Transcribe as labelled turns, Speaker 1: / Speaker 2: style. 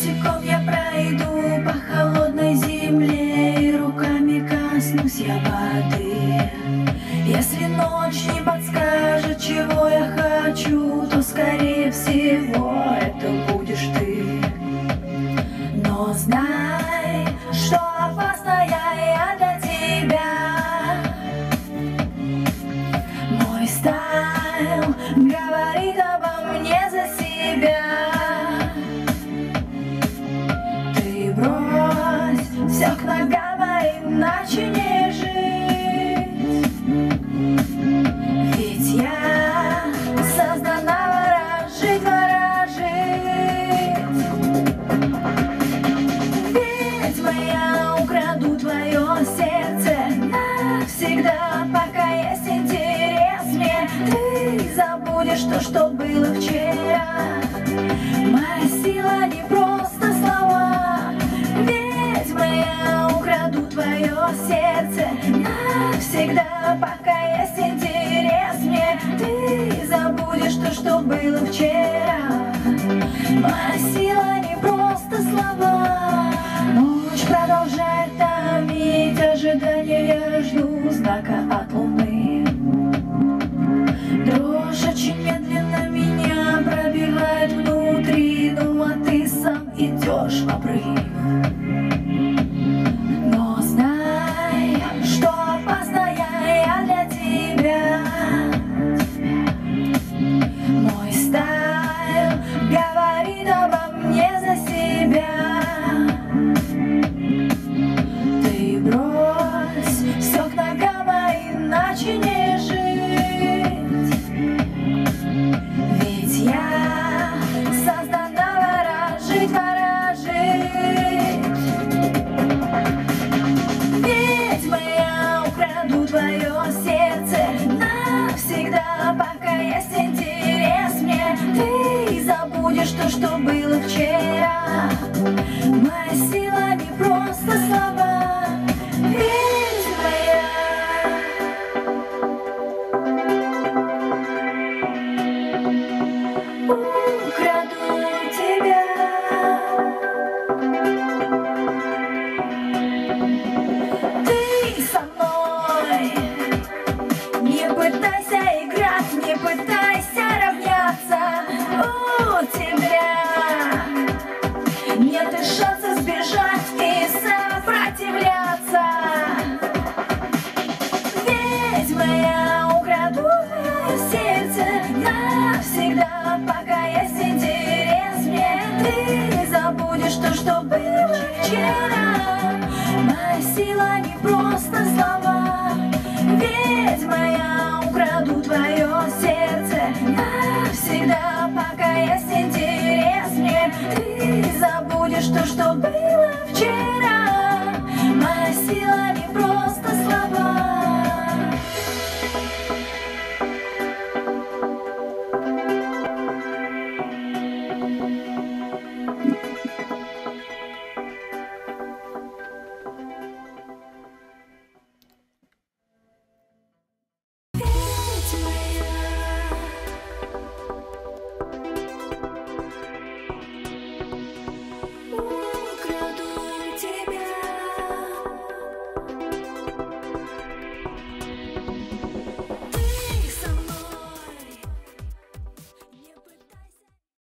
Speaker 1: босиком я пройду по холодной земле, и руками коснусь я воды. Если ночь не подскажет, чего я хочу, то, скорее всего, это будешь ты. Но знай, что опасная я для тебя. Мой стайл говорит обо мне за себя. Ты брось все к ногам моим, иначе не жить. Ведь я создана ворожить, ворожить. Ведьма, я украду твое сердце навсегда, пока есть интерес мне. Ты забудешь то, что было вчера. Моя сила не просто слова. Ведьма, я украду твое сердце навсегда, пока есть интерес мне. Ты забудешь то, что было вчера. Моя сила не просто слова. Ночь продолжает томить ожидание, я жду знака от луны. Дрожь очень медленно меня пробивает внутри, ну а ты сам идешь в обрыв. Но знай, что опасная я для тебя. Мой стайл говорит обо мне за себя. Ты брось все к ногам, иначе не жить. Ведь я создана ворожить, ворожить. Ведьма, я украду твое сердце навсегда, пока есть интерес мне. Ты забудешь то, что было вчера. Моя сила не просто слова. Ведьма я. Украду тебя. Ты со мной. Не пытайся играть, не пытайся равняться. У тебя нет и шанса сбежать и сопротивляться. Ведьма, я украду твое сердце навсегда, пока